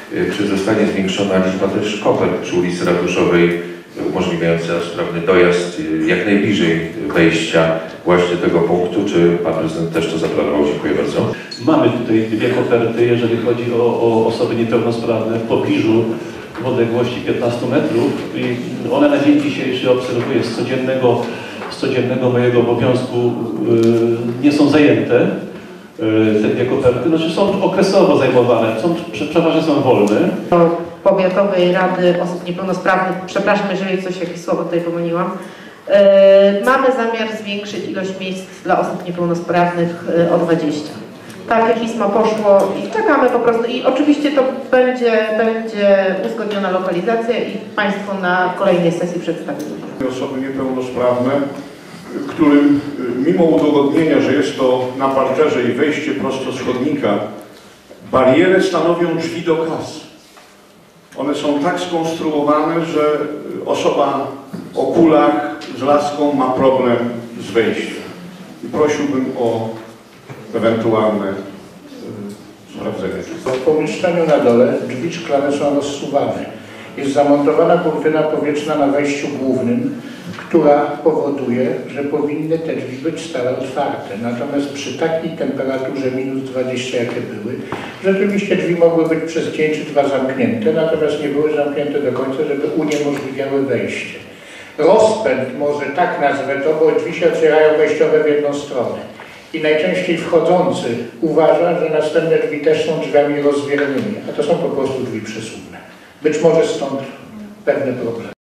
Czy zostanie zwiększona liczba też kopert przy ulicy Ratuszowej, umożliwiająca sprawny dojazd jak najbliżej wejścia właśnie tego punktu? Czy Pan Prezydent też to zaplanował? Dziękuję bardzo. Mamy tutaj dwie koperty, jeżeli chodzi o osoby niepełnosprawne w pobliżu w odległości 15 metrów i one na dzień dzisiejszy, obserwuję z codziennego mojego obowiązku, nie są zajęte. Te dwie koperty, znaczy są okresowo zajmowane, przeważnie są wolne. Do Powiatowej Rady Osób Niepełnosprawnych, przepraszam, jeżeli jakieś słowo tutaj pomyliłam, mamy zamiar zwiększyć ilość miejsc dla osób niepełnosprawnych o 20. Takie pismo poszło i czekamy po prostu i oczywiście to będzie uzgodniona lokalizacja i Państwu na kolejnej sesji przedstawimy. Osoby niepełnosprawne, którym mimo udowodnienia, że jest to na parterze i wejście prosto z chodnika, barierę stanowią drzwi do kas. One są tak skonstruowane, że osoba o kulach z laską ma problem z wejściem. I prosiłbym o ewentualne sprawdzenie. W pomieszczeniu na dole drzwi szklane są rozsuwane. Jest zamontowana kurtyna powietrzna na wejściu głównym, która powoduje, że powinny te drzwi być stale otwarte. Natomiast przy takiej temperaturze minus 20, jakie były, rzeczywiście drzwi mogły być przez dzień czy dwa zamknięte, natomiast nie były zamknięte do końca, żeby uniemożliwiały wejście. Rozpęd, może tak nazwę to, bo drzwi się otwierają wejściowe w jedną stronę. I najczęściej wchodzący uważa, że następne drzwi też są drzwiami rozwiernymi, a to są po prostu drzwi przesuwne. Być może stąd pewne problemy.